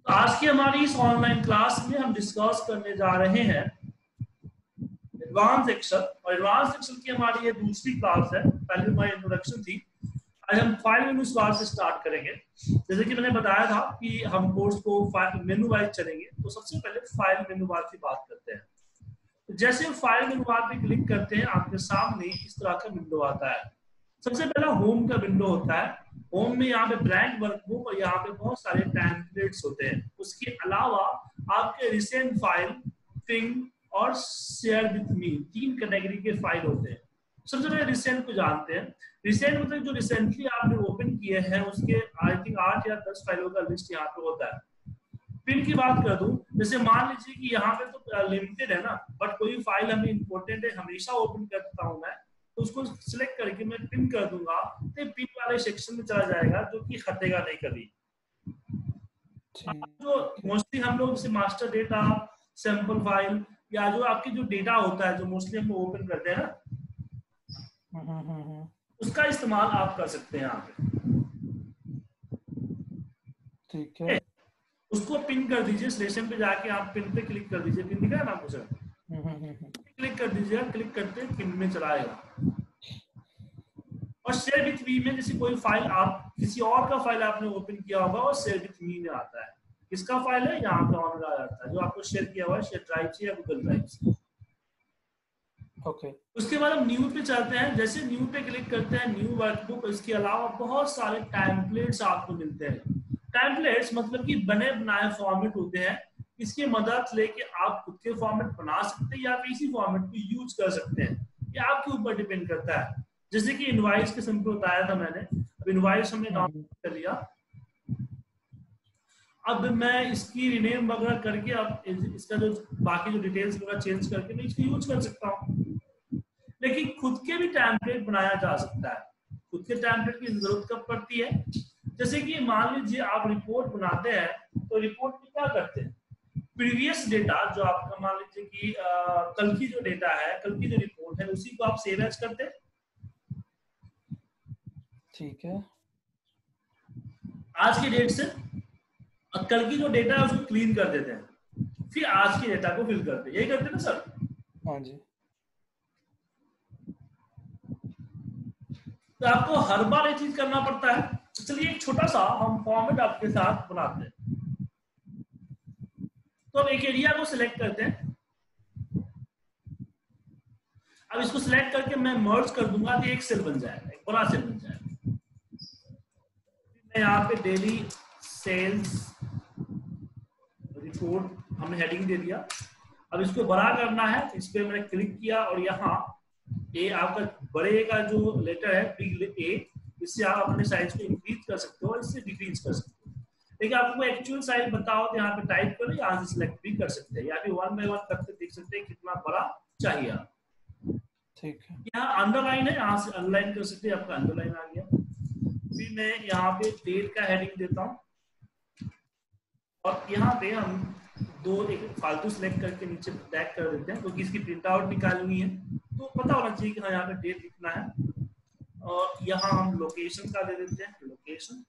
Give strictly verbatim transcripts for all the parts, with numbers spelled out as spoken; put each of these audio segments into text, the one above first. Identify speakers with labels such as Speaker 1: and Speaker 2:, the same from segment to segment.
Speaker 1: आज की हमारी इस ऑनलाइन क्लास में हम डिस्कस करने जा रहे हैं एडवांस एक्सेल। और एडवांस एक्सेल की हमारी ये दूसरी क्लास है। पहले हमारी इंट्रोडक्शन थी, आज हम फाइल मेनू बार से स्टार्ट करेंगे। जैसे कि मैंने बताया था कि हम कोर्स को फाइल मेनू वाइज चलेंगे, तो सबसे पहले फाइल मेनू बार की बात करते हैं। तो जैसे फाइल मेनू बार पे क्लिक करते हैं, आपके सामने इस तरह का विंडो आता है। सबसे पहला होम का विंडो होता है। होम में यहाँ पे ब्लैंक वर्कबुक और यहाँ पे बहुत सारे टेम्पलेट्स होते हैं। उसके अलावा आपके रिसेंट फाइल, पिंग और शेयर विथ मी, तीन कैटेगरी के फाइल होते हैं। सबसे पहले रिसेंट को जानते हैं। रिसेंट मतलब जो रिसेंटली आपने ओपन किए हैं उसके आई थिंक आठ या दस फाइलों का लिस्ट यहाँ पे होता है। पिन की बात कर दूं, जैसे मान लीजिए कि यहाँ पे तो लिमिटेड है ना, बट कोई फाइल हमें इंपॉर्टेंट है, हमेशा ओपन करता हूँ मैं, तो उसको सिलेक्ट करके मैं पिन कर दूंगा, तो पिन वाले सेक्शन में चला जाएगा, जो कि हटेगा नहीं कभी। जो मोस्टली हम लोग जैसे मास्टर डेटा, सैंपल फाइल या जो आपकी जो डेटा होता है जो मोस्टली हम ओपन करते हैं ना, उसका इस्तेमाल आप कर सकते हैं यहाँ पे। ठीक है, उसको पिन कर दीजिए। सिलेक्शन पे जाके आप पिन पे क्लिक कर दीजिए। पिन दिखा है ना आपको सर? क्लिक कर दीजिए। क्लिक करते पिन में चला आएगा। और शेयर विथ मी में जैसे कोई फाइल आप किसी और का फाइल आपने ओपन किया होगा और शेयर विथ मी में आता है। किसका फाइल है? यहाँ पे ऑन आ जाता है, जो आपको शेयर किया हुआ है शेयर ड्राइव से या गूगल ड्राइव से। ओके, उसके बाद हम न्यू पे चलते हैं। जैसे न्यू पे क्लिक करते हैं, न्यू वर्कबुक, इसके अलावा बहुत सारे टेम्पलेट्स आपको मिलते हैं। टेम्पलेट्स मतलब कि बने बनाए फॉर्मेट होते हैं। इसकी मदद लेके आप खुद के फॉर्मेट बना सकते हैं या इसी फॉर्मेट को यूज कर सकते हैं। ये आपके ऊपर डिपेंड करता है। जैसे कि इनवाइस के सिंपल बताया था मैंने। अब इनवाइस हमने डाउनलोड कर लिया। अब मैं इसकी रिनेम वगैरह करके अब इसका जो बाकी जो डिटेल्स वगैरह चेंज करके मैं इसको यूज कर सकता हूँ। लेकिन खुद के भी टेम्पलेट बनाया जा सकता है। खुद के टेम्पलेट की जरूरत कब पड़ती है? जैसे कि मान लीजिए आप रिपोर्ट बनाते हैं, तो रिपोर्ट में क्या करते हैं? प्रीवियस डेटा जो आपका मान लीजिए कि आ, कल की जो डेटा है, कल की जो रिपोर्ट है, उसी को आप सेव एज करते हैं। ठीक है, आज की डेट से कल की जो डेटा है उसको क्लीन कर देते हैं, फिर आज की डेटा को फिल करते हैं। यही करते हैं ना सर? हाँ जी। तो आपको हर बार ये चीज करना पड़ता है। तो चलिए एक छोटा सा हम फॉर्मेट आपके साथ बनाते हैं। तो अब एक एरिया को सिलेक्ट करते हैं। अब इसको सिलेक्ट करके मैं मर्ज कर दूंगा, तो एक सेल बन जाएगा, एक बड़ा सेल बन जाएगा। मैं यहाँ पे डेली सेल्स रिपोर्ट हमने हेडिंग दे दिया। अब इसको बड़ा करना है, इस पर मैंने क्लिक किया और यहाँ ए आपका बड़े का जो लेटर है बिग ए, इससे आप अपने साइज को इंक्रीज कर सकते हो और इससे डिक्रीज कर सकते हो। लेकिन आपको एक्चुअल साइज बताओ तो यहाँ पे टाइप करो, यहाँ से सिलेक्ट भी कर सकते हैं, या फिर वन बाय वन करके देख सकते हैं कितना बड़ा चाहिए आप। ठीक है, यहाँ अंडरलाइन है, यहाँ से अंडरलाइन कर सकते हैं। आपका अंडरलाइन आ गया। फिर मैं यहाँ पे डेट का हेडिंग देता हूँ और यहाँ पे हम दो एक फालतू सिलेक्ट करके नीचे टैग कर देते हैं, क्योंकि इसकी प्रिंट आउट निकालनी है तो पता होना चाहिए कि हाँ यहाँ पे डेट लिखना है। और यहाँ हम लोकेशन का दे देते हैं, लोकेशन,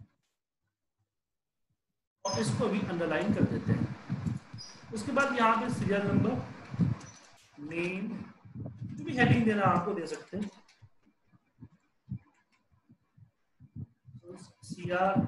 Speaker 1: और इसको भी अंडरलाइन कर देते हैं। उसके बाद यहाँ पे सीरियल नंबर, नेम, जो भी हेडिंग देना आपको दे सकते हैं। सी आर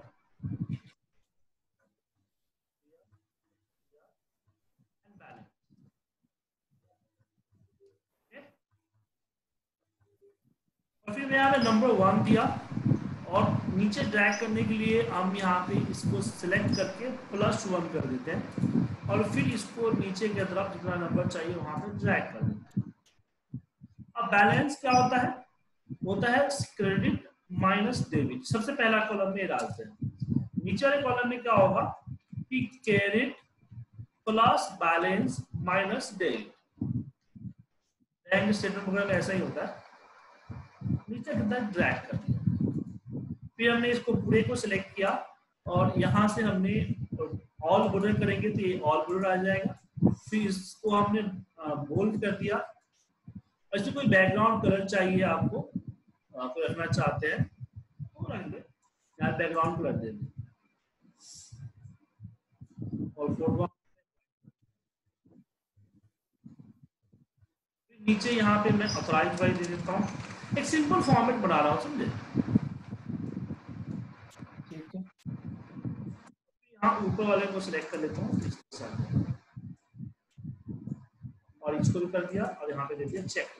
Speaker 1: और फिर मैं यहाँ पे नंबर वन दिया और नीचे ड्रैग करने के लिए हम यहाँ पे इसको सिलेक्ट करके प्लस वन कर देते हैं और फिर इसको नीचे की तरफ जितना नंबर चाहिए वहां पे ड्रैग कर देते हैं। अब बैलेंस क्या होता है? होता है क्रेडिट माइनस डेबिट। सबसे पहला कॉलम में डालते हैं। नीचे वाले कॉलम में क्या होगा कि credit plus balance minus debit. Bank statement वगैरह में ऐसा ही होता है। नीचे कितना ड्रैग कर दिया, फिर हमने इसको पूरे को सिलेक्ट किया और यहाँ से हमने ऑल बॉर्डर करेंगे तो ये ऑल बॉर्डर आ जाएगा। फिर इसको हमने बोल्ड कर दिया। ऐसे कोई बैकग्राउंड कलर चाहिए आपको, आपको रखना चाहते हैं तो रख दे, यहाँ बैकग्राउंड कलर दे दें। और फोटो नीचे यहाँ पे मैं ऑथराइज वाइज दे देता हूँ, एक सिंपल फॉर्मेट बना रहा हूँ, समझे।
Speaker 2: ठीक है,
Speaker 1: यहाँ ऊपर वाले को सिलेक्ट कर लेता हूँ इसके साथ, और इसको भी कर दिया और यहाँ पे दे दिया चेक।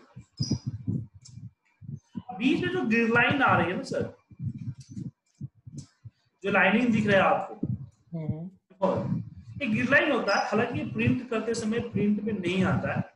Speaker 1: बीच में जो ग्रिड लाइन आ रही है ना सर, जो लाइनिंग दिख रहा है आपको, एक ग्रिड लाइन होता है, हालांकि प्रिंट करते समय प्रिंट में नहीं आता है,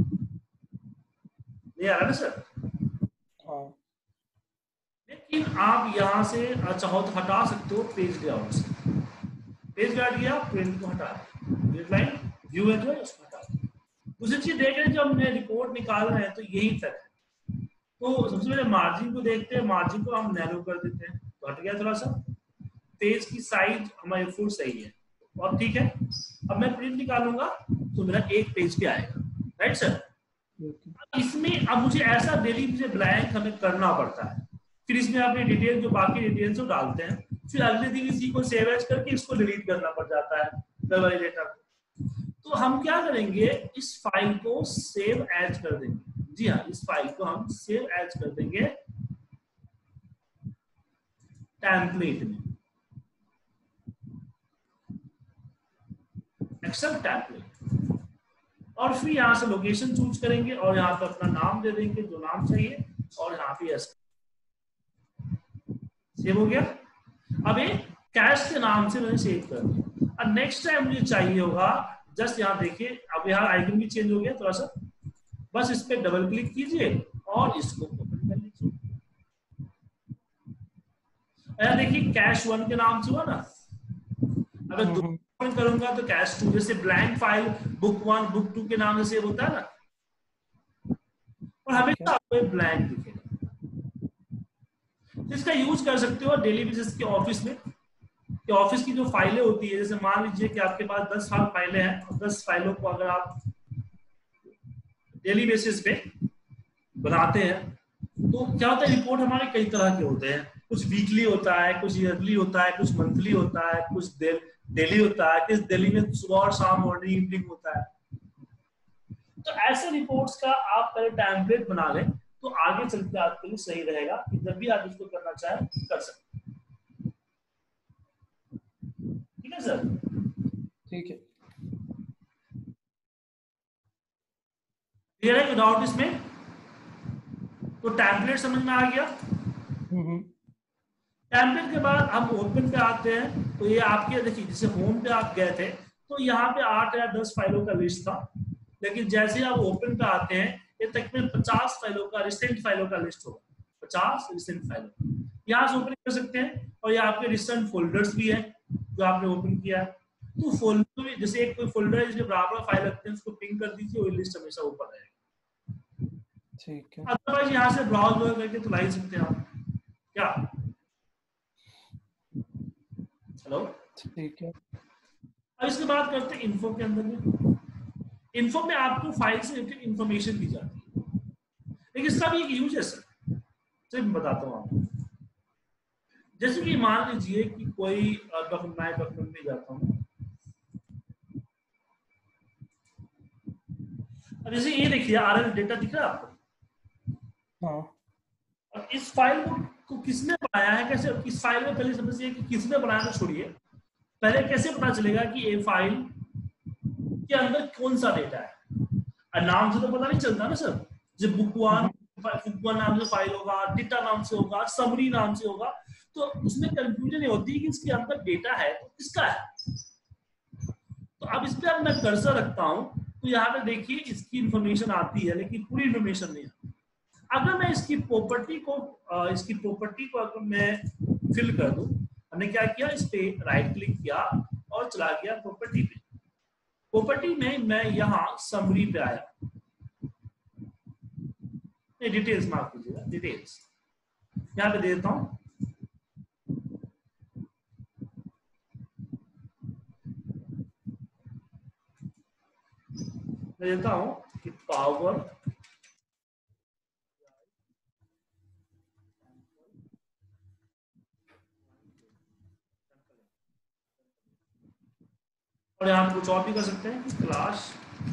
Speaker 1: नहीं आ रहा ना सर।
Speaker 2: हाँ,
Speaker 1: लेकिन आप यहाँ से चाहो तो हटा सकते हो पेज लेआउट से, पेज लेआउट गया, प्रिंट को हटा, ग्रिड लाइन व्यू है जो है उसको हटा। दूसरी चीज देख रहे हैं, जब हमने रिपोर्ट निकाल रहे हैं तो यही तक है, तो सबसे पहले मार्जिन को देखते हैं, मार्जिन को हम नैरो कर देते हैं, तो हट गया थोड़ा सा, पेज की साइज हमारी फुल सही है और ठीक है। अब मैं प्रिंट निकालूंगा तो मेरा एक पेज पे आएगा, राइट सर। इसमें अब मुझे ऐसा डेली मुझे ब्लैंक हमें करना पड़ता है, फिर इसमें अपनी डिटेल जो बाकी डिटेल्स को डालते हैं, फिर अगले दिन इसी को सेव एज करके इसको डिलीट करना पड़ जाता है डबल डेटा को। तो हम क्या करेंगे, इस फाइल को सेव एज कर देंगे। जी हाँ, इस फाइल को हम सेव एज कर देंगे टेम्पलेट में, एक्सेल टेम्पलेट, और फिर यहां से लोकेशन चूज करेंगे और यहाँ पे अपना नाम दे देंगे जो नाम चाहिए, और यहाँ पे यस, सेव हो गया। अब एक कैश के नाम से मैंने सेव कर दिया। अब नेक्स्ट टाइम मुझे चाहिए होगा, जस्ट यहाँ देखिए, अब यहाँ आइकन भी चेंज हो गया थोड़ा सा, बस इस पे डबल क्लिक कीजिए और इसको ओपन कर लीजिए। देखिए कैश वन के नाम से हुआ ना, अगर दो ओपन करूंगा तो कैश टू, जैसे blank file book one book two के नाम से सेव होता है ना, और हमेशा आपको ब्लैंक दिखेगा। इसका यूज कर सकते हो डेली बेसिस के ऑफिस में, कि ऑफिस की जो फाइलें होती है, जैसे मान लीजिए कि आपके पास दस साल फाइलें हैं, और दस फाइलों को अगर आप डेली बेसिस पे बनाते हैं, तो क्या होता है, रिपोर्ट हमारे कई तरह के होते हैं, कुछ वीकली होता है, कुछ ईयरली होता है, कुछ मंथली होता है, कुछ डेली होता है, किस डेली में सुबह और शाम मॉर्निंग इवनिंग होता है। तो ऐसे रिपोर्ट्स का आप पहले टेम्पलेट बना लें, तो आगे चलकर आपके लिए सही रहेगा कि जब भी आप इसको करना चाहें कर सकते हैं। ठीक है सर,
Speaker 2: ठीक है,
Speaker 1: क्लियर है विदाउट इसमें? तो टेम्पलेट समझ में आ गया। टेम्पलेट के बाद हम ओपन पे आते हैं, तो ये आपके देखिए, जैसे होम पे आप गए थे तो यहाँ पे आठ या दस फाइलों का लिस्ट था, लेकिन जैसे आप ओपन पे आते हैं, ये तकरीबन पचास फाइलों का, रिसेंट फाइलों का लिस्ट होगा, पचास रिसेंट फाइलों, यहाँ से ओपन कर सकते हैं। और ये आपके रिसेंट फोल्डर्स भी है जो आपने ओपन किया है, तो फोल्डर में जैसे एक कोई फोल्डर है जिसमें बराबर फाइल रखते हैं, उसको पिंग कर दीजिए, वो लिस्ट हमेशा ऊपर रहेगा।
Speaker 2: ठीक है,
Speaker 1: अदरवाइज यहाँ से ब्राउज वगैरह करके तो ला ही सकते हैं आप, क्या? हेलो,
Speaker 2: ठीक है,
Speaker 1: अब इसके बाद करते हैं इन्फो के अंदर में। इन्फो में आपको फाइल से रिलेटेड इंफॉर्मेशन दी जाती है, लेकिन इसका भी एक यूज है सर, तो मैं बताता हूँ आपको। जैसे कि मान लीजिए कि कोई डॉक्यूमेंट, मैं डॉक्यूमेंट में जाता हूँ, अब जैसे ये देखिए आरएल डेटा दिख रहा है आपको।
Speaker 2: हाँ,
Speaker 1: और इस फाइल को, को किसने बनाया है, कैसे, इस फाइल में पहले समझिए कि किसने बनाया, तो छोड़िए, पहले कैसे पता चलेगा कि ये फाइल के अंदर कौन सा डेटा है? नाम से तो पता नहीं चलता ना सर, जब बुक वन बुक वन नाम से फाइल होगा, डेटा नाम से होगा, समरी नाम से होगा, तो उसमें कंफ्यूजन ये होती है कि इसके अंदर डेटा है तो किसका है। तो अब इस पे अब मैं कर्सर रखता हूं, तो यहाँ पे देखिए इसकी इंफॉर्मेशन आती है, लेकिन पूरी इंफॉर्मेशन नहीं आती। अगर मैं इसकी प्रॉपर्टी को इसकी प्रॉपर्टी को अगर मैं फिल कर दूं, हमने क्या किया, इस पे राइट क्लिक किया और चला गया प्रॉपर्टी पे। प्रॉपर्टी में मैं यहाँ समरी पे आया, डिटेल्स माफ कीजिएगा, डिटेल्स यहाँ पे देता हूं, मैं देता हूं कि पावर और यहाँ कुछ और भी कर सकते हैं कि क्लास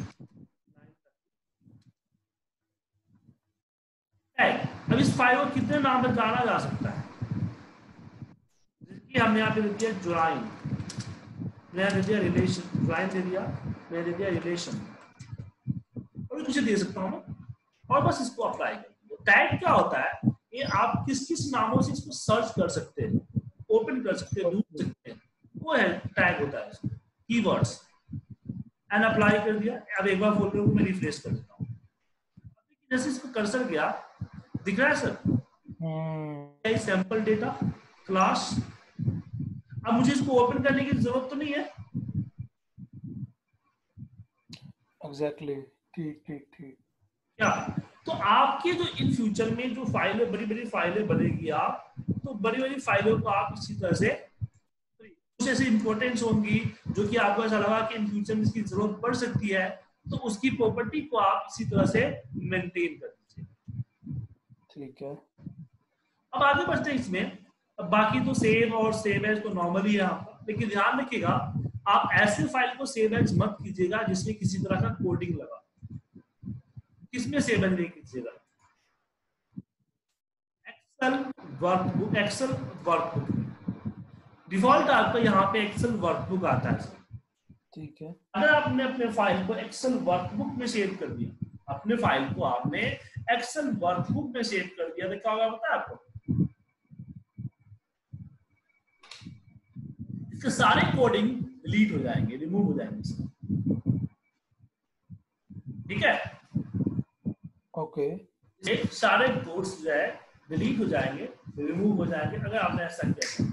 Speaker 1: टैग। अब इस फाइल को कितने नाम से जाना जा सकता है, जिसकी हमने यहाँ पे दे दिया ज्वाइन, मैंने दे दिया रिलेशन, ज्वाइन दे दिया, मैंने दे दिया रिलेशन, और कुछ दे सकता हूँ मैं, और बस इसको अप्लाई कर। टैग क्या होता है, ये आप किस किस नामों से इसको सर्च कर सकते हैं, ओपन कर सकते हैं, ढूंढ सकते हैं, वो है टैग होता है, कीवर्ड्स। एंड अप्लाई कर दिया। अब एक बार फोल्डर को मैं रिफ्रेश कर देता हूँ, जैसे इसको कर्सर गया, दिख रहा है सर सैंपल डेटा क्लास। अब मुझे इसको ओपन करने की जरूरत तो नहीं है।
Speaker 2: एग्जैक्टली, ठीक ठीक ठीक।
Speaker 1: क्या तो आपके जो इन फ्यूचर में जो फाइलें, बड़ी बड़ी फाइलें बनेगी आप, तो बड़ी बड़ी फाइलों को आप इसी तरह से कुछ ऐसी इंपॉर्टेंस होंगी जो कि आपको ऐसा लगा कि इन फ्यूचर में इसकी जरूरत पड़ सकती है, तो उसकी प्रॉपर्टी को आप इसी तरह से मेंटेन कर दीजिए।
Speaker 2: ठीक है,
Speaker 1: अब आगे बढ़ते हैं इसमें। अब बाकी तो सेव और सेव एज तो नॉर्मल ही है आपका, लेकिन ध्यान रखिएगा आप ऐसे फाइल को सेव एज मत कीजिएगा जिसमें किसी तरह का कोडिंग लगा। किसमें सेव एज नहीं कीजिएगा, Excel workbook, Excel workbook default आपका यहाँ पे एक्सेल वर्कबुक आता है।
Speaker 2: ठीक है।
Speaker 1: अगर आपने अपने फाइल को एक्सेल वर्कबुक में सेव कर दिया, अपने फाइल को आपने एक्सेल वर्कबुक में सेव कर दिया, तो क्या होगा पता है आपको, इसके सारे कोडिंग डिलीट हो जाएंगे, रिमूव हो जाएंगे। ठीक है,
Speaker 2: ओके।
Speaker 1: ये सारे कोड्स जो है डिलीट हो जाएंगे, रिमूव हो जाएंगे अगर आपने ऐसा किया।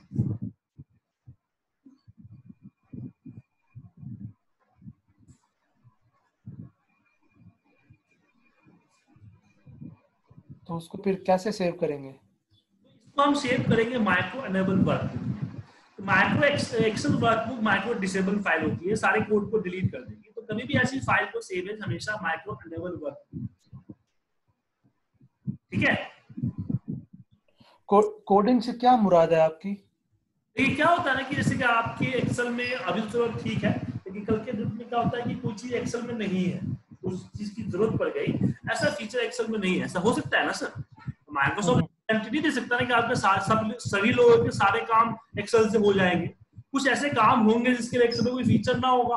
Speaker 2: तो उसको फिर कैसे सेव करेंगे?
Speaker 1: इसको हम सेव करेंगे macro enable workbook. Macro Excel workbook macro disable file होती है, सारे कोड को डिलीट कर देगी। तो कभी भी ऐसी फाइल को सेव है हमेशा माइक्रो एनेबल वर्कबुक। ठीक है,
Speaker 2: को, कोडिंग से क्या मुराद है आपकी?
Speaker 1: ये क्या होता है ना कि जैसे कि आपके एक्सेल में अभी तो ठीक है, लेकिन कल के दिन में क्या होता है कि कोई चीज एक्सेल में नहीं है, उस चीज की जरूरत पड़ गई, ऐसा फीचर एक्सेल में नहीं है, ऐसा हो सकता है ना सर। माइक्रोसॉफ्ट गारंटी दे सकता है कि आपके सब सभी लोगों के सारे काम एक्सेल से हो जाएंगे। कुछ ऐसे काम होंगे जिसके लिए एक्सेल में कोई फीचर ना होगा।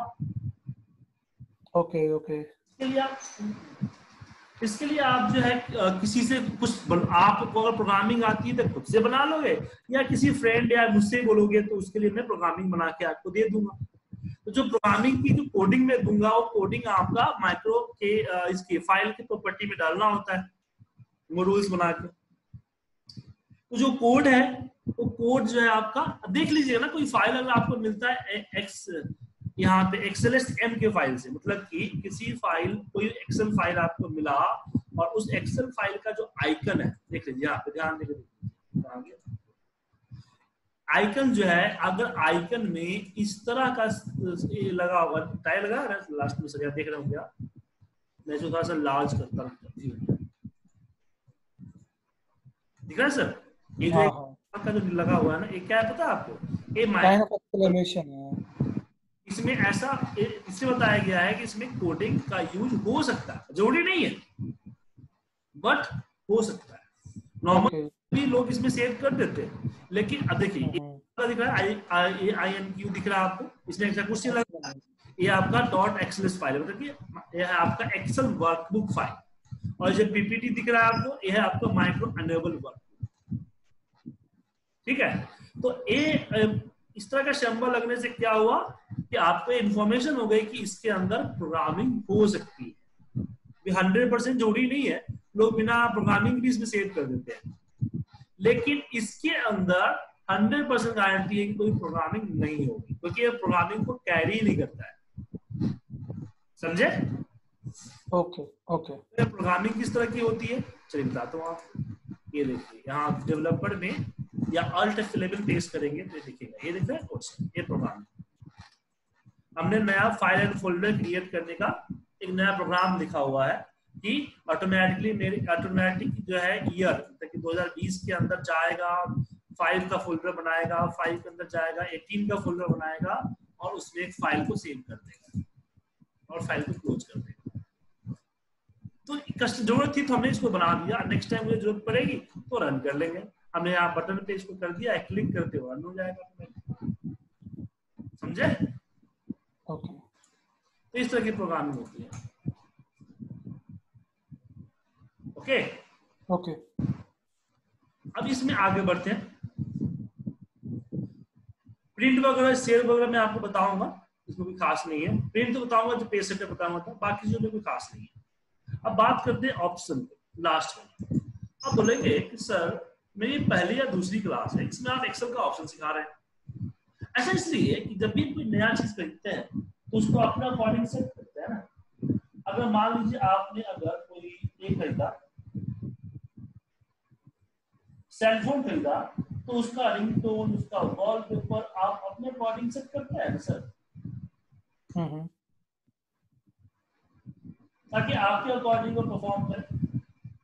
Speaker 2: Okay okay.
Speaker 1: इसके लिए आप इसके लिए आप जो है किसी से कुछ आपको अगर प्रोग्रामिंग आती है तो खुद से बना लोगे, या किसी फ्रेंड या मुझसे बोलोगे तो उसके लिए मैं प्रोग्रामिंग बना के आपको दे दूंगा। तो जो प्रोग्रामिंग की जो कोडिंग में दूंगा वो कोडिंग आपका माइक्रो के इसकी फाइल की प्रॉपर्टी में डालना होता है, वो रूल्स बना के। तो जो कोड है वो कोड जो है आपका देख लीजिए ना, कोई फाइल अगर आपको मिलता है एक्स यहाँ पे एक्सेलेस एम के फाइल से, मतलब कि किसी फाइल कोई एक्सेल फाइल आपको मिला और उस एक्सेल फाइल का जो आइकन है, देख लीजिए यहाँ पे ध्यान देकर, आइकन जो है अगर आइकन में इस तरह का लगा हुआ टाइल लगा रहा है लास्ट में सर, देख रहे हो क्या, मैं जो थोड़ा सा लार्ज करता हूँ, दिख रहा है सर, ये जो का जो लगा हुआ है ना, ये क्या है पता है आपको, ये
Speaker 2: एक्सक्लेमेशन है।
Speaker 1: इसमें ऐसा इससे बताया गया है कि इसमें कोडिंग का यूज हो सकता है, जरूरी नहीं है बट हो सकता है। नॉर्मली लोग इसमें सेव कर देते हैं, लेकिन अब देखिए दिख रहा है आई आई एन क्यू दिख रहा है आपको, इसमें ऐसा कुछ नहीं लगा, ये आपका डॉट एक्सेल फाइल है, मतलब कि ये है आपका एक्सेल वर्कबुक फाइल, और जो पीपीटी दिख रहा है आपको, ये है आपका माइक्रो एनेबल वर्कबुक। ठीक है, तो ये इस तरह का सिंबल लगने से क्या हुआ कि आपको इंफॉर्मेशन हो गई कि इसके अंदर प्रोग्रामिंग हो सकती है। हंड्रेड परसेंट जरूरी नहीं है, लोग बिना प्रोग्रामिंग भी इसमें सेव कर देते हैं, लेकिन इसके अंदर हंड्रेड परसेंट गारंटी है कि कोई प्रोग्रामिंग नहीं होगी, क्योंकि ये प्रोग्रामिंग को कैरी नहीं करता है। समझे?
Speaker 2: Okay okay.
Speaker 1: प्रोग्रामिंग किस तरह की होती है चलिए बताता हूँ आपको। ये देखिए यहाँ डेवलपर में या अल्ट एफ इलेवन पेस्ट करेंगे तो देखिएगा, ये देख रहे हैं क्वेश्चन, ये प्रोग्राम हमने नया फाइल एंड फोल्डर क्रिएट करने का एक नया प्रोग्राम लिखा हुआ है कि ऑटोमेटिकली मेरी ऑटोमेटिक जो है ईयर कि दो हज़ार बीस के अंदर जाएगा, फाइव का फोल्डर बनाएगा, फाइव के अंदर जाएगा, एटीन का फोल्डर बनाएगा और और उसमें एक फाइल को सेव कर देगा और फाइल को क्लोज कर देगा। तो जरूरत थी तो हमने इसको बना दिया, नेक्स्ट टाइम मुझे जरूरत पड़ेगी तो रन कर लेंगे। हमने यहाँ बटन पे इसको कर दिया, क्लिक करते हुए रन हो जाएगा। समझे?
Speaker 2: ओके।
Speaker 1: तो इस तरह की प्रोग्रामिंग होती है। Okay
Speaker 2: okay.
Speaker 1: अब इसमें आगे बढ़ते हैं। प्रिंट वगैरह शेयर वगैरह मैं आपको बताऊंगा, इसमें कोई खास नहीं है। प्रिंट तो बताऊंगा जो पेज सेटअप बताऊंगा था, बाकी चीजों में कोई खास नहीं है। अब बात करते हैं ऑप्शन लास्ट में। अब बोलेंगे कि सर मेरी पहली या दूसरी क्लास है, इसमें आप एक्सेल का ऑप्शन सिखा रहे हैं। ऐसा इसलिए कि जब भी कोई नया चीज खरीदते हैं तो उसको अपना अकॉर्डिंग सेट करते हैं ना। अगर मान लीजिए आपने अगर कोई एक खरीदा, सेलफोन खरीदा, तो उसका रिंगटोन, उसका वॉलपेपर आप अपने अकॉर्डिंग सेट करते हैं सर, ताकि आपके अकॉर्डिंग वो परफॉर्म करे।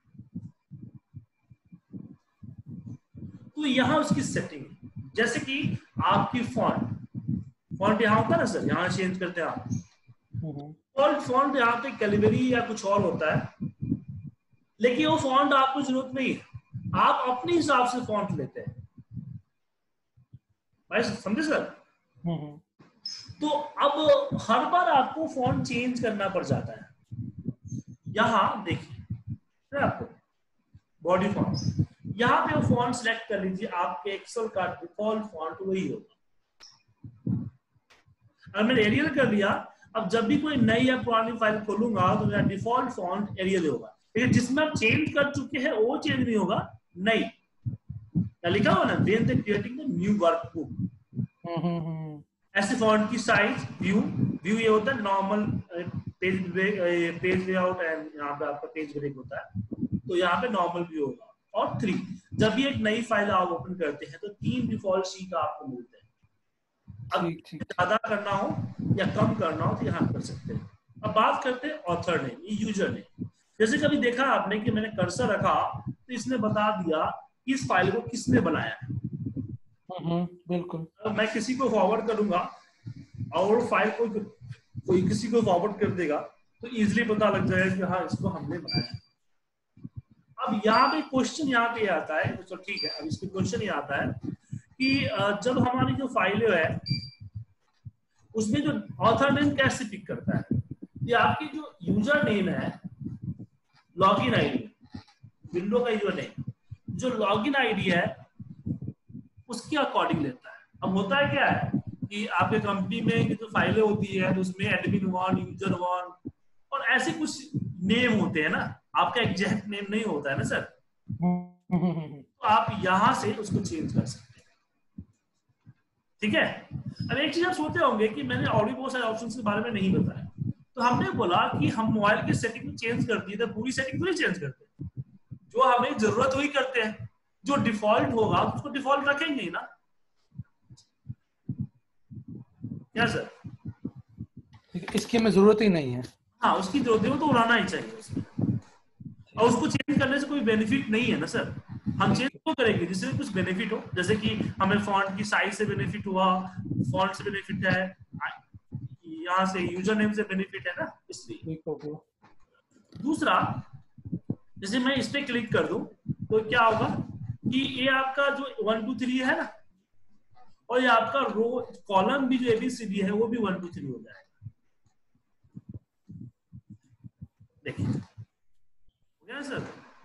Speaker 1: तो यहां उसकी सेटिंग, जैसे कि आपकी फॉन्ट फॉन्ट यहां होता है ना सर, यहां चेंज करते हैं आप। फॉन्ट फॉन्ट यहाँ पे कैलिबरी या कुछ और होता है, लेकिन वो फॉन्ट आपको जरूरत नहीं है, आप अपने हिसाब से फॉन्ट लेते हैं। भाई समझे सर? तो अब हर बार आपको फॉन्ट चेंज करना पड़ जाता है। यहां देखिए आपको बॉडी फॉन्ट, यहां पे वो फॉन्ट सिलेक्ट कर लीजिए, आपके एक्सेल का डिफॉल्ट फॉन्ट वही होगा। अगर मैंने एरियल कर लिया, अब जब भी कोई नई या पुरानी फाइल खोलूंगा तो मेरा डिफॉल्ट फॉन्ट एरियल होगा, लेकिन जिसमें आप चेंज कर चुके हैं वो चेंज नहीं होगा। नहीं, लिखा हुआ ना, then they creating the new workbook. ऐसे फॉन्ट की साइज, व्यू व्यू ये होता है normal page page layout, and यहाँ पे आपका पेज ब्रेक होता है, तो यहाँ पे नॉर्मल व्यू होगा। और थ्री, जब भी एक नई फाइल आप ओपन करते हैं तो तीन डिफॉल्ट शीट आपको मिलते हैं। अब ज्यादा करना हो या कम करना हो तो यहाँ कर सकते हैं। अब बात करते हैं ऑथर नेम, यूजर नेम। जैसे कभी देखा आपने कि मैंने कर्सर रखा तो इसने बता दिया कि इस फाइल को किसने बनाया है।
Speaker 2: बिल्कुल।
Speaker 1: तो मैं किसी को फॉरवर्ड करूंगा और फाइल को कोई किसी को फॉरवर्ड कर देगा तो इजीली पता लग जाएगा कि हाँ इसको हमने बनाया। अब यहाँ पे क्वेश्चन यहाँ पे आता है, तो ठीक है, अब इसके क्वेश्चन ये आता है कि जब हमारी जो फाइल है उसमें जो ऑथर नेम कैसे पिक करता है। ये आपकी जो यूजर नेम है, लॉगिन आईडी, विंडो का यूजर नेम, जो लॉगिन आईडी है उसके अकॉर्डिंग लेता है। अब होता है क्या है कि आपके कंपनी में जो फाइलें होती है तो उसमें एडमिन वन, यूजर वन और ऐसे कुछ नेम होते हैं ना, आपका एग्जैक्ट नेम नहीं होता है ना सर। तो आप यहां से उसको चेंज कर सकते हैं। ठीक है। अब एक चीज आप सोचते होंगे कि मैंने ऑलरेडी बहुत सारे ऑप्शंस के बारे में नहीं बताया, तो हमने बोला कि हम मोबाइल की सेटिंग में चेंज कर दिए, तो पूरी सेटिंग थोड़ी चेंज करते हैं, जो हमें जरूरत वही करते हैं। जो डिफॉल्ट होगा उसको डिफॉल्ट रखेंगे ही ना, क्या सर?
Speaker 2: इसकी हमें जरूरत ही नहीं है।
Speaker 1: हाँ, उसकी जरूरत है, वो तो उड़ाना ही चाहिए उसमें, और उसको चेंज करने से कोई बेनिफिट नहीं है ना सर। हम चेंज तो करेंगे जिससे कुछ बेनिफिट हो, जैसे कि हमें फॉन्ट की साइज से बेनिफिट हुआ, फॉन्ट से बेनिफिट है, यहाँ से यूजर नेम से बेनिफिट है ना, इसलिए। दूसरा, जैसे मैं इस पे क्लिक कर दूं तो क्या होगा कि ये आपका जो वन टू थ्री है ना, और ये आपका रो कॉलम भी जो एबीसीडी है वो भी वन टू थ्री हो जाएगा। देखिए हो गया सर।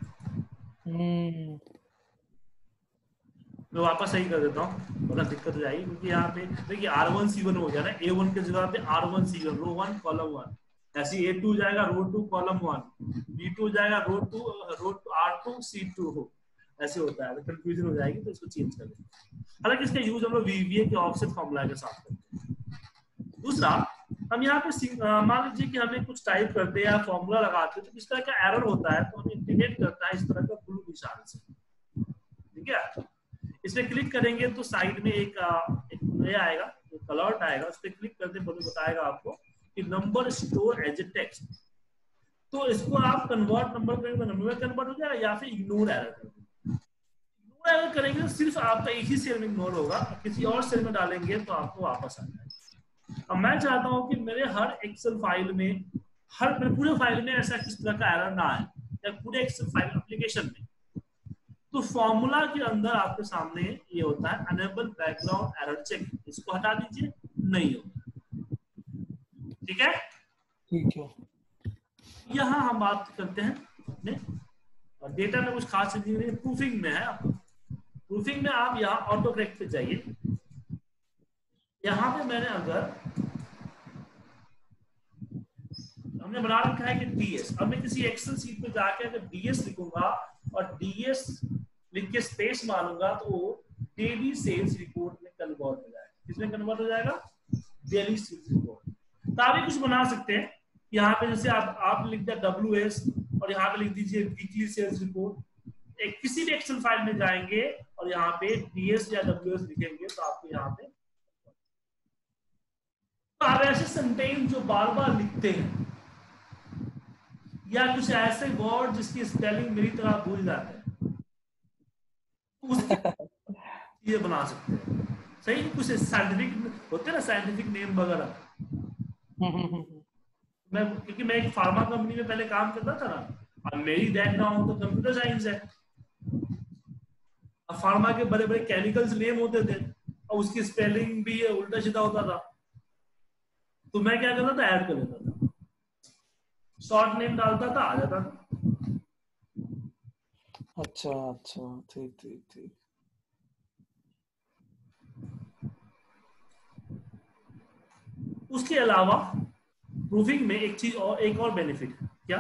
Speaker 1: मैं वापस सही कर देता हूँ, वरना दिक्कत हो जाएगी, क्योंकि यहाँ पे देखिए आर वन सी वन हो गया ना, ए वन के जगह पे R one C one, row one column one, ऐसे ए टू जाएगा row two column one, B two जाएगा row two row R two C two हो, ऐसे होता है, तो कंफ्यूजन हो जाएगी, तो इसको चेंज कर देंगे। हालांकि इसका यूज हम लोग वीवीए के ऑफसेट फॉर्मूला के साथ करते हैं। दूसरा, हम यहाँ पे मान लीजिए कि हमें कुछ टाइप करते हैं या फॉर्मूला लगाते हैं तो किस तरह का एरर होता है, तो हमें इंडिकेट करता है इस तरह का ब्लू निशान से। ठीक है, इसमें क्लिक करेंगे तो साइड में एक एक ये आएगा, एक अलर्ट आएगा, उस पर क्लिक करते ही बताएगा आपको कि number store as a text. तो इसको आप कन्वर्ट नंबर करेंगे तो नंबर में कन्वर्ट हो जाएगा, या फिर इग्नोर एरर कर देंगे। इग्नोर एरर करेंगे तो सिर्फ आपका एक ही सेल में इग्नोर होगा, किसी और सेल में डालेंगे तो आपको वापस आ जाएगा। अब मैं चाहता हूं कि मेरे हर एक्सेल फाइल में, हर मेरे पूरे फाइल में ऐसा किस तरह का एरर ना आए, या पूरे एक्सेल फाइल एप्लीकेशन में। तो फॉर्मूला के अंदर आपके सामने ये होता है अनेबल बैकग्राउंड एरर चेक, इसको हटा दीजिए, नहीं होगा। ठीक है,
Speaker 2: ठीक है।
Speaker 1: यहाँ हम बात करते हैं अपने और डेटा में कुछ खास चीज नहीं, प्रूफिंग में है। प्रूफिंग में आप यहाँ ऑटो करेक्ट पे जाइए। यहाँ पे मैंने अगर हमने बना रखा है कि डीएस, अब मैं किसी एक्सेल सीट पे जाके अगर डीएस लिखूंगा और डीएस लिख के स्पेस मारूंगा तो वो डेली सेल्स रिपोर्ट में कन्वर्ट हो जाएगा। किसमें कन्वर्ट हो जाएगा? Daily sales report. तो आप भी कुछ बना सकते हैं, यहाँ पे जैसे आप आप लिख दिया डब्ल्यू एस और यहाँ पे लिख दीजिए वीकली सेल्स रिपोर्ट। एक किसी भी एक्सेल फाइल में जाएंगे और यहाँ पे डीएस या डब्ल्यू एस लिखेंगे तो आपको यहाँ पे, तो आप ऐसे सेंटेंस जो बार बार लिखते हैं या कुछ ऐसे वर्ड जिसकी स्पेलिंग मेरी तरह भूल जाते हैं, उसकी ये बना सकते हैं। सही, कुछ साइंटिफिक होते हैं ना, साइंटिफिक नेम वगैरह। मैं क्योंकि मैं एक फार्मा कंपनी में पहले काम करता था ना, और मेरी बैकग्राउंड तो कंप्यूटर साइंस है। अब फार्मा के बड़े बड़े केमिकल्स नेम होते थे और उसकी स्पेलिंग भी उल्टा सीधा होता था, तो मैं क्या करता था, ऐड कर लेता था, शॉर्ट नेम डालता था, आ जाता था।
Speaker 2: अच्छा अच्छा, ठीक ठीक ठीक।
Speaker 1: उसके अलावा प्रूफिंग में एक चीज और, एक और बेनिफिट है। क्या?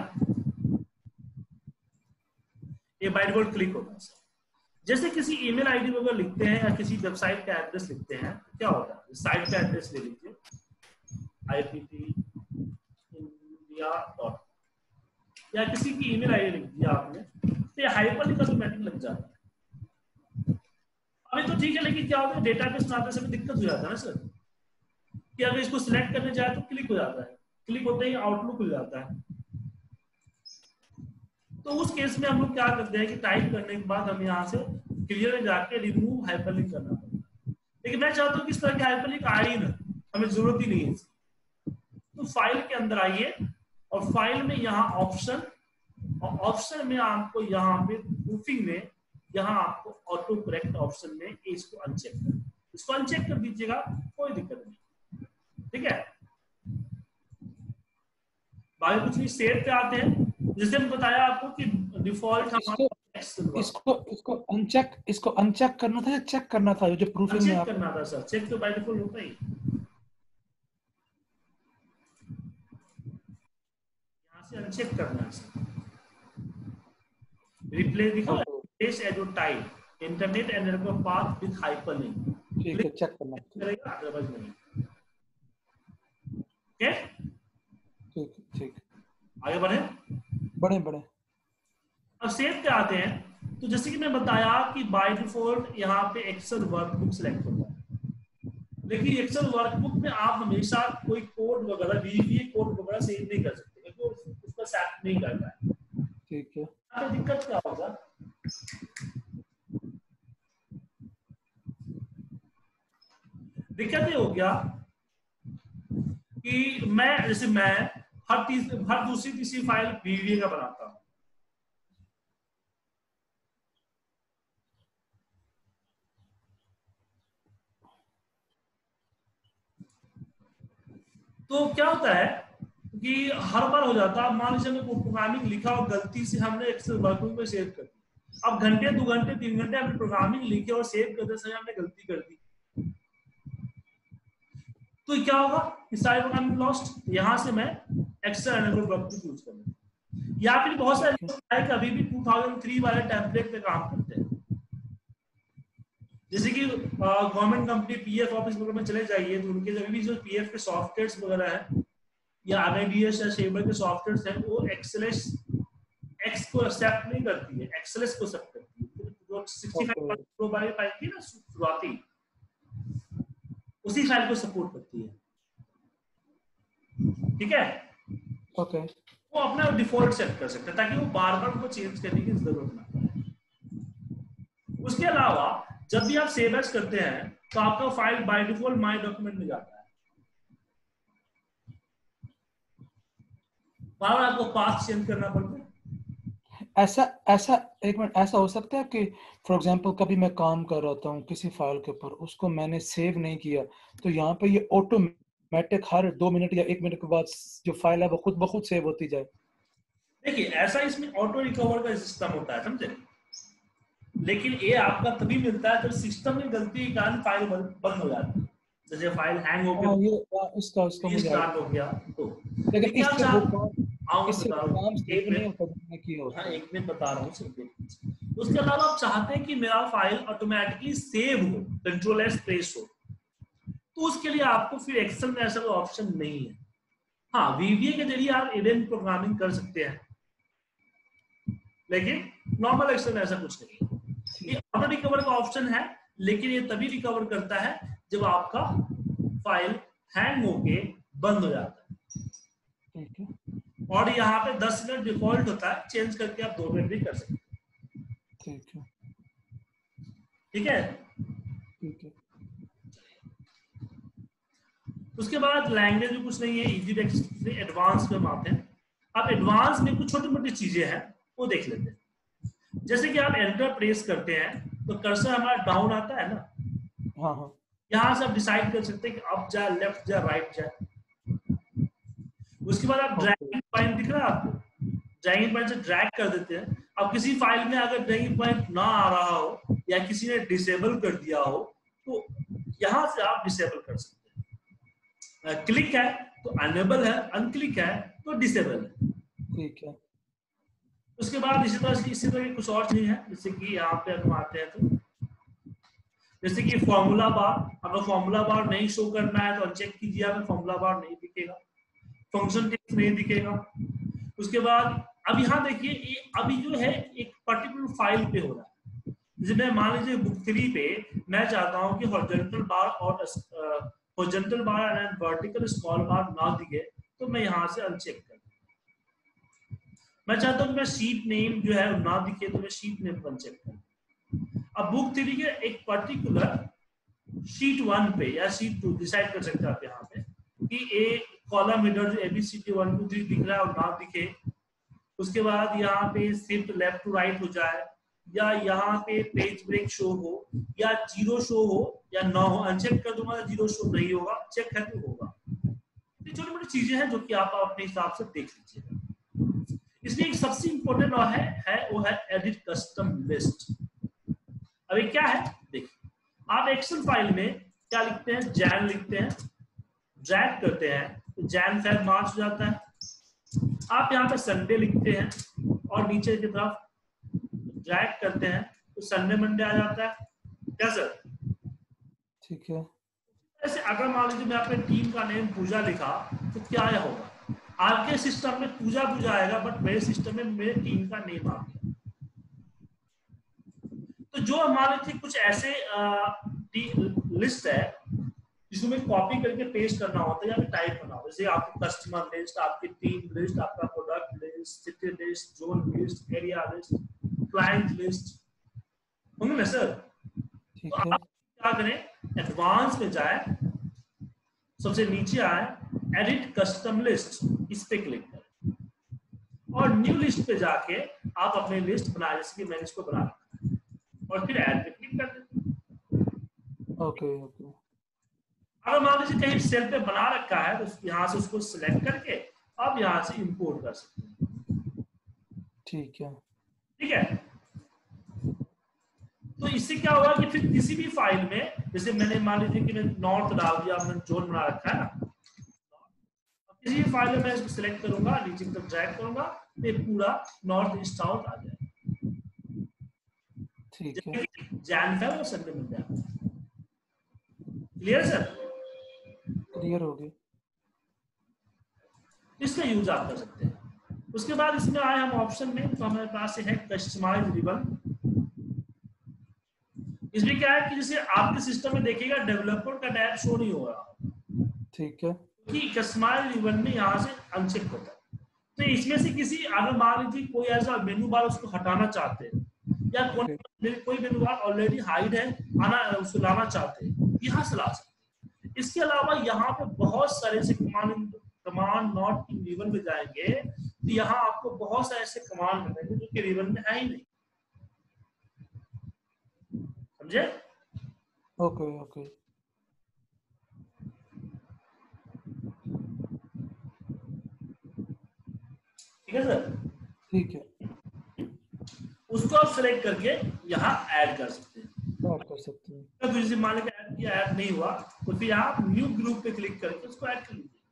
Speaker 1: ये बाय डिफॉल्ट क्लिक होता है। जैसे किसी ईमेल आईडी वगैरह लिखते हैं या किसी वेबसाइट का एड्रेस लिखते हैं, क्या होता है, साइट का एड्रेस ले लीजिए, आईपीटी इंडिया डॉट, या किसी की ईमेल आईडी लिख दिया आपने, तो ये हाइपरलिंक ऑटोमेटिक लग जाता है। अभी तो ठीक है, लेकिन क्या होता है, डेटाबेस बनाते समय दिक्कत हो जाता है ना सर, कि अगर इसको सिलेक्ट करने जाए तो क्लिक हो जाता है, क्लिक होते ही आउटलुक हो जाता है। तो उस केस में हम लोग क्या करते हैं कि टाइप करने के बाद हम यहाँ से क्लियर में जाके रिमूव हाइपरलिंक करना पड़ता है। लेकिन मैं चाहता हूँ किस तरह की हाइपरलिंक आ ही ना, हमें जरूरत ही नहीं है। तो फाइल के अंदर आइए और फाइल में यहाँ ऑप्शन, और ऑप्शन में आपको यहाँ पे प्रूफिंग में यहाँ आपको ऑटो करेक्ट ऑप्शन में इसको अनचेक कर, इसको अनचेक कर दीजिएगा, कोई दिक्कत नहीं। ठीक है, बाकी कुछ नहीं। सेव पे आते हैं, जैसे हम बताया आपको कि डिफॉल्ट
Speaker 2: इसको इसको इसको अनचेक इसको अनचेक करना था या चेक करना था? जो प्रूफिंग में
Speaker 1: चेक करना था सर, चेक तो बाय डिफॉल्ट होता ही। यहाँ से अनचेक करना है सर। रिप्लेस दिखा, रिप्लेस एडो type internet and network path with hyperlink.
Speaker 2: ठीक है, चेक करना
Speaker 1: करेगा, अदरवाइज नहीं। ओके,
Speaker 2: ठीक ठीक,
Speaker 1: आगे बढ़े
Speaker 2: बढ़े बढ़े।
Speaker 1: अब सेव पे आते हैं। तो जैसे कि मैं बताया कि बाय डिफॉल्ट यहाँ पे एक्सेल वर्कबुक सिलेक्ट होता है, लेकिन एक्सेल वर्कबुक में आप हमेशा कोई कोड वगैरह, वीवीए कोड वगैरह सेव नहीं कर सकते क्योंकि उसका सेट नहीं करता है।
Speaker 2: ठीक है,
Speaker 1: तो दिक्कत क्या होगा, दिक्कत ये हो गया कि मैं जैसे मैं हर तीस हर दूसरी तीसरी फाइल वीवीए का बनाता हूं, तो क्या होता है कि हर बार हो जाता है। मान लीजिए हमने प्रोग्रामिंग लिखा और गलती से हमने एक्सेल वर्कबुक में सेव कर दी, अब घंटे दो घंटे तीन घंटे हमने प्रोग्रामिंग लिखी और सेव करते समय हमने गलती कर दी, तो क्या होगा, सारी प्रोग्रामिंग लॉस्ट। यहां से मैं एक्सेल एनेबल वर्कबुक यूज करूंगा। या फिर बहुत सारे लोग हैं कि अभी भी दो हज़ार तीन वाले टेम्पलेट पे काम करते हैं, जैसे कि गवर्नमेंट कंपनी पीएफ ऑफिस वगैरह में चले जाइए तो उनके अभी भी जो पीएफ के सॉफ्टवेयर्स वगैरह है या आरआईडीएस या शेबर के सॉफ्टवेयर्स हैं, वो एक्सेलेस एक्स को एक्सेप्ट नहीं करती है, एक्सेलेस को एक्सेप्ट करती है। जो पैंसठ प्रो वाली फाइल थी ना शुरुआती, उसी फाइल को सपोर्ट करती है। ठीक है,
Speaker 2: ओके,
Speaker 1: वो अपना डिफॉल्ट सेट कर सकते हैं ताकि वो बार बार उनको चेंज करने की जरूरत ना पड़े। उसके अलावा जब भी आप सेव एज करते हैं तो आपका file by default my document में जाता है। बार बार आपको पाथ चेंज करना पड़ता है।
Speaker 2: ऐसा ऐसा एक मिनट, ऐसा हो सकता है कि फॉर एग्जांपल कभी मैं काम कर रहा हूँ किसी फाइल के ऊपर, उसको मैंने सेव नहीं किया, तो यहाँ पे ये ऑटोमेटिक हर दो मिनट या एक मिनट के बाद जो फाइल है वो खुद ब खुद सेव होती जाए?
Speaker 1: देखिए ऐसा इसमें ऑटो रिकवर का सिस्टम होता है, समझे, लेकिन ये आपका तभी मिलता है जब सिस्टम में गलती के कारण फाइल बंद हो जाती है, जैसे फाइल हैंग हो
Speaker 2: हाँ, ये
Speaker 1: गया,
Speaker 2: इसका इसका मुझे
Speaker 1: स्टार्ट हो गया तो।
Speaker 2: लेकिन
Speaker 1: क्या
Speaker 2: इससे
Speaker 1: आप
Speaker 2: वो काम इससे
Speaker 1: बता
Speaker 2: वो काम
Speaker 1: एक
Speaker 2: सेव नहीं
Speaker 1: मिनट,
Speaker 2: होता जितना किया होता
Speaker 1: हाँ
Speaker 2: है।
Speaker 1: एक मिनट बता रहा हूँ सिर्फ। उसके अलावा आप चाहते हैं कि मेरा फाइल ऑटोमेटिकली सेव हो, कंट्रोल एस प्रेस हो, तो उसके लिए आपको फिर एक्सेल में ऐसा कोई ऑप्शन नहीं है। हाँ, वीवीए के जरिए आप इवेंट प्रोग्रामिंग कर सकते हैं, लेकिन नॉर्मल एक्सेल में ऐसा कुछ नहीं है। ये ऑटो रिकवर का ऑप्शन है, लेकिन ये तभी रिकवर करता है जब आपका फाइल हैंग होके बंद हो जाता है।
Speaker 2: ठीक है,
Speaker 1: और यहाँ पे दस मिनट डिफॉल्ट होता है, चेंज करके आप दो मिनट भी कर सकते हैं।
Speaker 2: ठीक है,
Speaker 1: ठीक है,
Speaker 2: ठीक है।
Speaker 1: उसके बाद लैंग्वेज में कुछ नहीं है, इजी टेक्स्ट, एडवांस में आते हैं। अब एडवांस में कुछ छोटी मोटी चीजें हैं वो देख लेते हैं। जैसे कि आप एंटर प्रेस करते हैं तो कर्सर हमारा डाउन आता है ना,
Speaker 2: हाँ हाँ,
Speaker 1: यहाँ से आप डिसाइड कर सकते हैं कि अप जाए, लेफ्ट जाए, राइट जाए। उसके बाद आप ड्रैगिंग पॉइंट दिख रहा है आपको, ड्रैगिंग पॉइंट से ड्रैग कर देते हैं। अब किसी फाइल में अगर ड्रैगिंग पॉइंट ना आ रहा हो या किसी ने डिसेबल कर दिया हो तो यहाँ से आप डिसेबल कर सकते हैं। क्लिक है तो अनेबल है, अनक्लिक है तो डिसेबल है।
Speaker 2: ठीक है।
Speaker 1: उसके बाद इसी तरह इसी तरह की कुछ और चीज है, जैसे कि यहाँ पे हम आते हैं तो जैसे कि फॉर्मूला बार, अगर फॉर्मूला बार नहीं शो करना है तो अनचेक कीजिए, हमें फॉर्मूला बार नहीं दिखेगा, फंक्शन टेक्स्ट नहीं दिखेगा। उसके बाद अब यहाँ देखिए, ये अभी जो है एक पर्टिकुलर फाइल पे हो रहा है। जैसे मैं मान लीजिए बुक थ्री पे मैं चाहता हूँ कि हॉरिजॉन्टल बार और horizontal bar and vertical small bar ना दिखे, तो मैं यहाँ से अनचेक कर, मैं चाहता हूँ कि मैं शीट नेम जो है ना दिखे तो मैं शीट नेम को अनचेक कर। अब बुक थ्री के एक पर्टिकुलर शीट वन पे या शीट टू डिसाइड कर सकते हैं आप यहाँ पे कि ए कॉलम हेडर जो एबीसीडी वन टू थ्री दिख रहा है और ना दिखे। उसके बाद यहाँ पे शिफ्ट लेफ्ट टू राइट हो जाए, या यहाँ पे पेज ब्रेक शो हो, या जीरो शो हो या ना हो। अनचेक कर दूंगा तो जीरो शो नहीं होगा, चेक है तो होगा। ये छोटी मोटी चीजें हैं जो कि आप अपने हिसाब से देख लीजिएगा। इसमें एक सबसे इंपॉर्टेंट है, है वो है एडिट कस्टम लिस्ट। अभी क्या है देखिए, आप एक्सेल फाइल में क्या लिखते हैं, जैन लिखते हैं, ड्रैग करते हैं तो जैन फेब मार्च हो जाता है। आप यहाँ पे संडे लिखते हैं और नीचे की तरफ ड्रैग करते हैं तो संडे मंडे आ जाता है। क्या सर?
Speaker 2: ठीक है।
Speaker 1: ऐसे अगर मान लीजिए मैं अपने टीम का नेम पूजा लिखा तो क्या होगा, आपके सिस्टम में पूजा पूजा आएगा, बट मेरे सिस्टम में मेरे टीम का नेम आ गया। तो जो हमारे थे कुछ ऐसे लिस्ट है जिसको मैं कॉपी करके पेस्ट करना होता है या टाइप करना होता है, जैसे आपकी कस्टमर लिस्ट, आपकी टीम लिस्ट, आपका product list, city list, zone list, area list, client list होंगे ना सर। तो आप क्या करें, एडवांस में जाए, सबसे नीचे आए, एडिट कस्टम लिस्ट, इस पे क्लिक करें और न्यू लिस्ट पे जाके आप अपनी लिस्ट बना, जैसे कि मैंने इसको बना रखा और फिर ऐड पे क्लिक कर दें।
Speaker 2: Okay okay.
Speaker 1: अगर मान लीजिए कहीं सेल पे बना रखा है तो यहाँ से उसको सिलेक्ट करके आप यहाँ से इंपोर्ट कर सकते हैं।
Speaker 2: ठीक है, ठीक
Speaker 1: है। तो इससे क्या होगा कि फिर किसी भी फाइल में, जैसे मैंने मान लीजिए कि मैं नॉर्थ डाल दिया, मैंने जोन बना रखा है ना, किसी भी फाइल में मैं इसको सिलेक्ट करूंगा, नीचे की तरफ ड्रैग करूंगा तो ये पूरा नॉर्थ ईस्ट साउथ आ जाएगा। ठीक है, जैन फेब और संडे मिल जाएगा। Clear sir?
Speaker 2: क्लियर हो गया।
Speaker 1: इसका यूज आप कर सकते हैं। उसके बाद इसमें आए हम ऑप्शन में, तो हमारे पास है कस्टमाइज रिबन। इसमें क्या है कि जैसे आपके सिस्टम में देखिएगा डेवलपर का टैब शो नहीं हो रहा, ठीक है, कि कस्टमाइज रिबन में यहाँ से अनचेक होता है। तो इसमें से किसी, अगर मान लीजिए कोई ऐसा मेनू बार उसको हटाना चाहते हैं या कोई कोई मेनू बार ऑलरेडी हाइड है, आना उसको लाना चाहते हैं, यहाँ से ला सकते हैं। इसके अलावा यहाँ पे बहुत सारे से command command not in ribbon में जाएंगे तो यहाँ आपको बहुत सारे ऐसे कमांड मिलेंगे जो कि रिबन में है ही नहीं, समझे?
Speaker 2: ओके ओके
Speaker 1: ठीक है सर?
Speaker 2: ठीक है,
Speaker 1: उसको आप सिलेक्ट करके यहाँ ऐड कर सकते हैं।
Speaker 2: ऐड कर सकते हैं।
Speaker 1: तो जैसे मान लीजिए ऐड किया, ऐड नहीं हुआ तो फिर यहाँ आप न्यू ग्रुप पे क्लिक करके उसको ऐड कर लीजिए।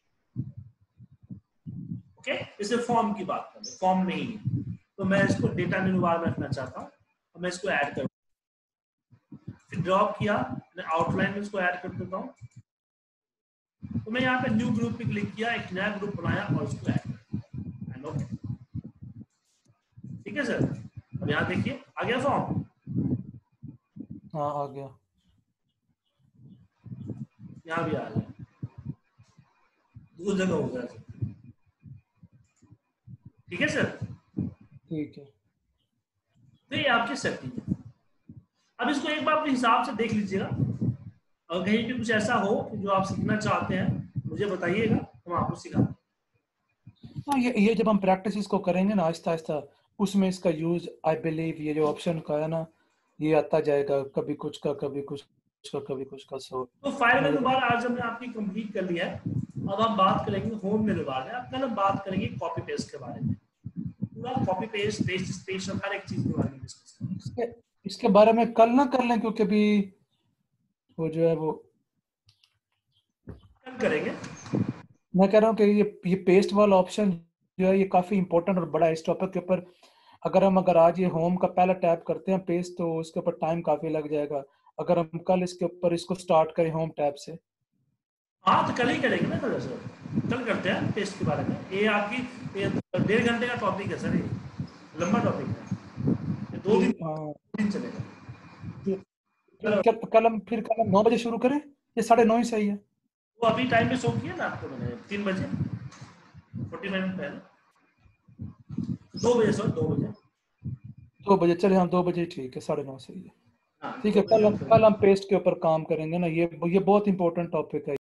Speaker 1: ओके, जैसे फॉर्म की बात करें, फॉर्म नहीं है तो मैं इसको डेटा मेनू बार में रखना चाहता हूँ, तो मैं इसको ऐड कर, फिर ड्रॉप किया, मैं आउटलाइन में इसको ऐड कर देता हूँ। तो मैं यहाँ पे न्यू ग्रुप पे क्लिक किया, एक नया ग्रुप बनाया और उसको ऐड कर, ओके। ठीक है सर? अब यहाँ देखिए आ गया फॉर्म,
Speaker 2: हाँ आ गया,
Speaker 1: यहाँ भी आ गया, दो जगह हो गया। ठीक है सर?
Speaker 2: ठीक है।
Speaker 1: तो ये आपकी सेटिंग है। अब इसको एक बार अपने हिसाब से देख लीजिएगा, और कहीं पे कुछ ऐसा हो कि जो आप सीखना चाहते हैं मुझे बताइएगा, हम आपको सिखा।
Speaker 2: हाँ, ये ये जब हम प्रैक्टिस इसको करेंगे ना आहिस्ता आहिस्ता, उसमें इसका यूज आई बिलीव ये जो ऑप्शन का है ना, ये आता जाएगा, कभी कुछ का कभी कुछ का कभी कुछ का। सो
Speaker 1: तो फाइल मेनू बार आज हमने आपकी कंप्लीट कर लिया है। अब हम बात करेंगे होम मेनू बार में। अब कल हम बात करेंगे कॉपी पेस्ट के बारे में, पूरा कॉपी पेस्ट, पेस्ट स्पेशल, हर एक चीज के बारे में डिस्कस करेंगे।
Speaker 2: इसके, इसके बारे में कल ना कर लें, क्योंकि अभी वो जो है वो
Speaker 1: कल करेंगे।
Speaker 2: मैं कह रहा हूँ कि ये ये पेस्ट वाला ऑप्शन जो है ये काफी इंपॉर्टेंट और बड़ा है इस टॉपिक के ऊपर। अगर हम अगर आज ये होम का पहला टैब करते हैं पेस्ट, तो उसके ऊपर टाइम काफी लग जाएगा। अगर हम कल इसके ऊपर इसको स्टार्ट करें होम टैब से,
Speaker 1: हाँ तो कल ही करेंगे ना सर, सर कल करते हैं पेस्ट के बारे में। ये आपकी डेढ़ घंटे का टॉपिक है सर, ये लंबा टॉपिक है, दो दिन दिन चलेगा।
Speaker 2: कल, कल हम फिर कल हम नौ बजे शुरू करें, ये साढ़े नौ ही सही है।
Speaker 1: वो अभी टाइम में शो किया ना आपको मैंने, तीन बजे फोर्टी मिनट पहले, दो बजे सर, दो बजे
Speaker 2: दो बजे चले, हाँ दो बजे ठीक है, साढ़े नौ सही है।
Speaker 1: हाँ,
Speaker 2: ठीक है, कल हम कल हम पेस्ट के ऊपर काम करेंगे ना, ये ये बहुत इंपॉर्टेंट टॉपिक है।